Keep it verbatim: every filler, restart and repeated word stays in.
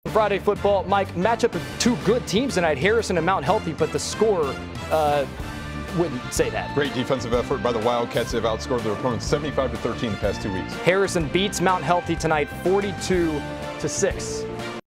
Friday football, Mike, matchup of two good teams tonight, Harrison and Mount Healthy, but the score uh, wouldn't say that. Great defensive effort by the Wildcats. They've outscored their opponents seventy-five to thirteen the past two weeks. Harrison beats Mount Healthy tonight forty-two to six.